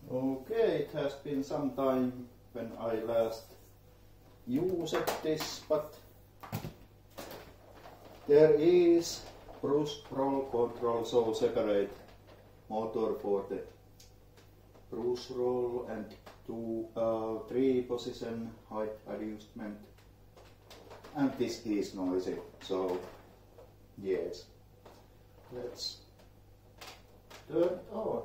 Okay, it has been some time when I last used this, but there is brush roll control, so separate motor for the brush roll and 3 position height adjustment. And this is noisy, so yes, let's turn it on.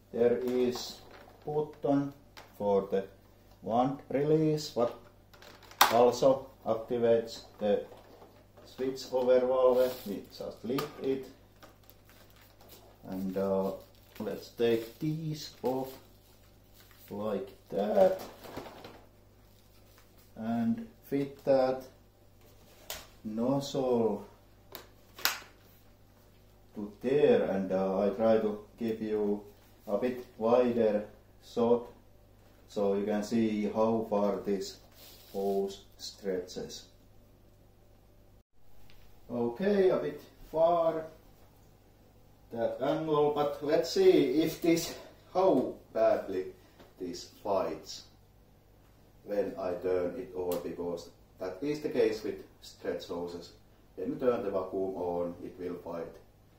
there is button for the wand release, what also activates the switch over valve. We just lift it, and let's take these off like that and fit that nozzle to there, and I try to give you a bit wider shot so you can see how far this hose stretches. Okay, a bit far that angle, but let's see if how badly this fights when I turn it over, because that is the case with stretch hoses. When you turn the vacuum on, it will fight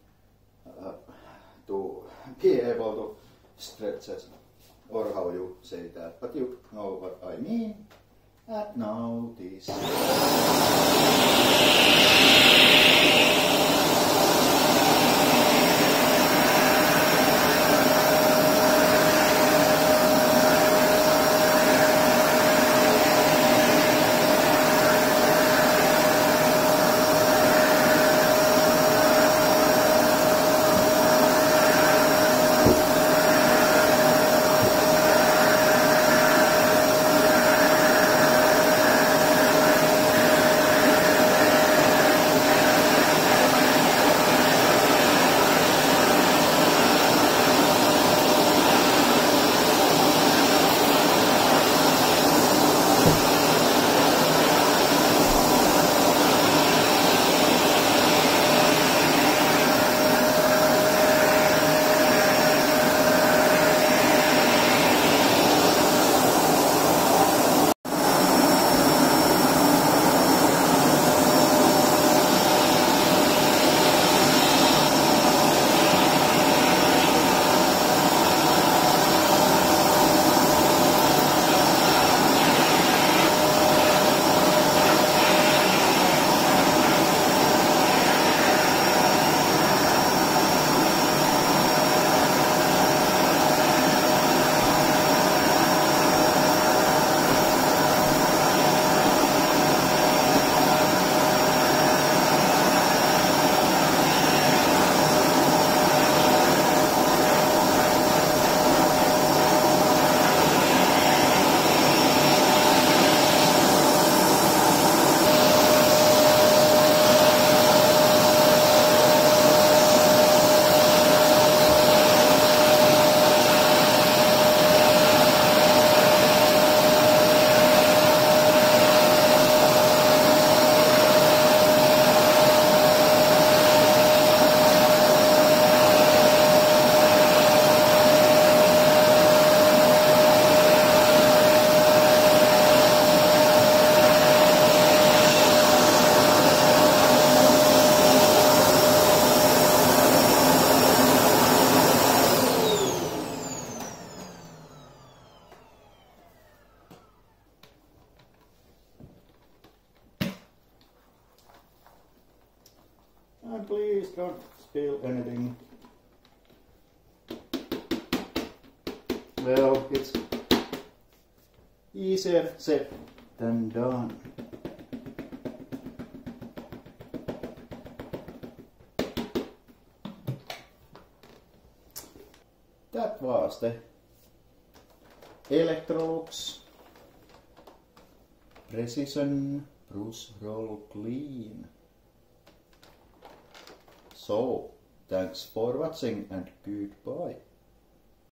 to be able to stretch it, or how you say that, but you know what I mean. And now this. And please don't spill anything. Well, it's easier said than done. That was the Electrolux Precision Brush Roll Clean. So, thanks for watching and goodbye.